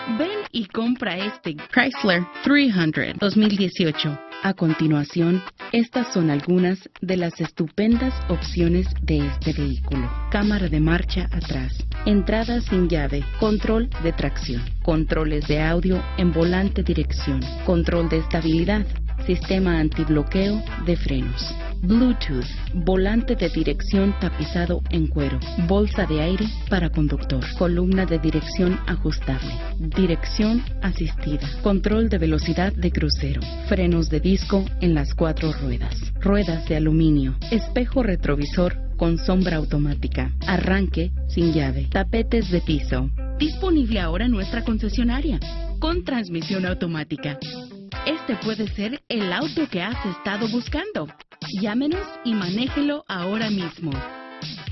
Ven y compra este Chrysler 300 2018. A continuación, estas son algunas de las estupendas opciones de este vehículo. Cámara de marcha atrás, entrada sin llave, control de tracción, controles de audio en volante dirección, control de estabilidad, sistema antibloqueo de frenos, Bluetooth, volante de dirección tapizado en cuero, bolsa de aire para conductor, columna de dirección ajustable, dirección asistida, control de velocidad de crucero, frenos de disco en las 4 ruedas, ruedas de aluminio, espejo retrovisor con sombra automática, arranque sin llave, tapetes de piso. Disponible ahora en nuestra concesionaria, con transmisión automática. Este puede ser el auto que has estado buscando. Llámenos y manéjelo ahora mismo.